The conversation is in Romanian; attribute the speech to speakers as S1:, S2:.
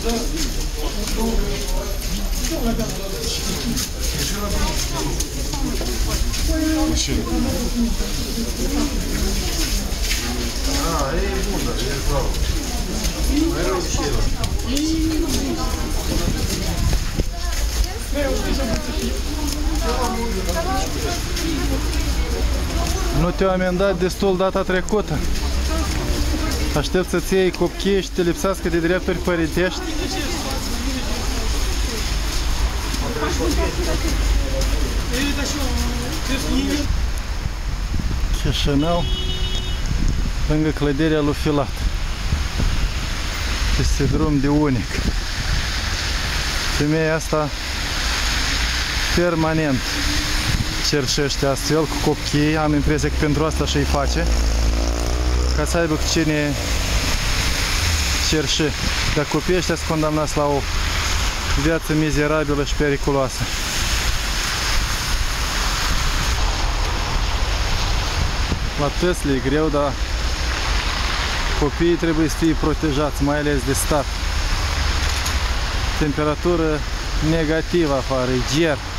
S1: Nu te-au amendat destul data trecută. Aștept să-ți iei copchii și te lipsească de drepturi părintești. Chișinău, lângă clădirea lui Filat. Este drum de unic. Femeia asta permanent cerșește astfel cu copchii. Am impresia că pentru asta și-i face, ca să aibă cu cine cerși. Dar copiii ăștia sunt condamnați la o viață mizerabilă și periculoasă. La Tesla e greu, dar copiii trebuie să fie protejați, mai ales de stat. Temperatură negativă afară, e ger.